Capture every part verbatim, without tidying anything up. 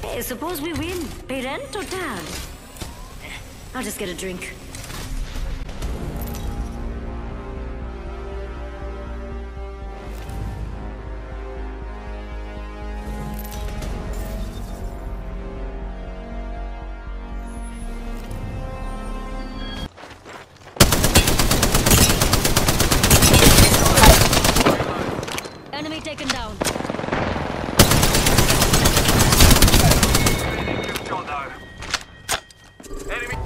Hey, suppose we win. Pay rent or tab? I'll just get a drink. Enemy taken down. Enemy.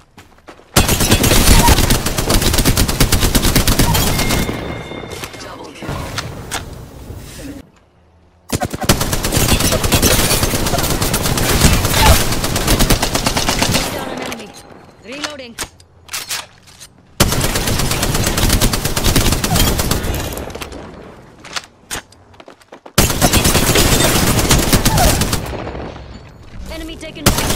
Double kill. Down an enemy. Reloading. Enemy taken down.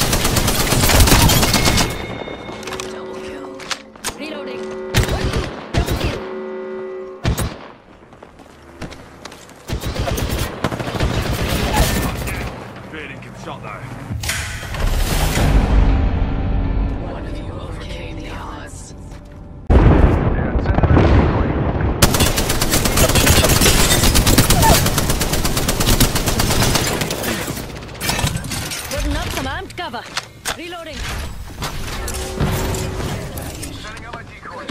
Double kill. Reloading. Double kill. Really good shot though. One of you overcame the odds. Putting up some amped cover. Reloading. Setting up my decoy.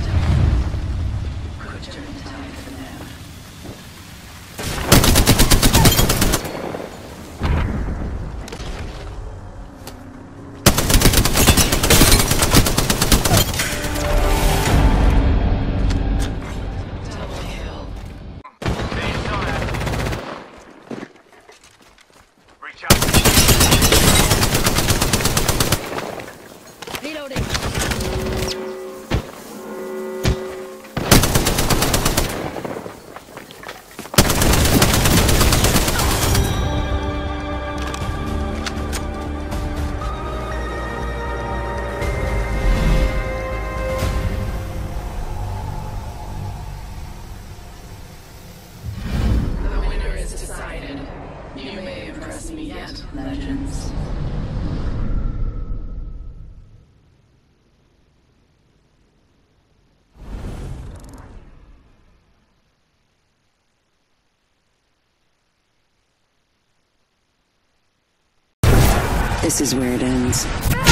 Double kill. Recharge. Reloading. The winner is decided. You may impress me yet, legends. This is where it ends.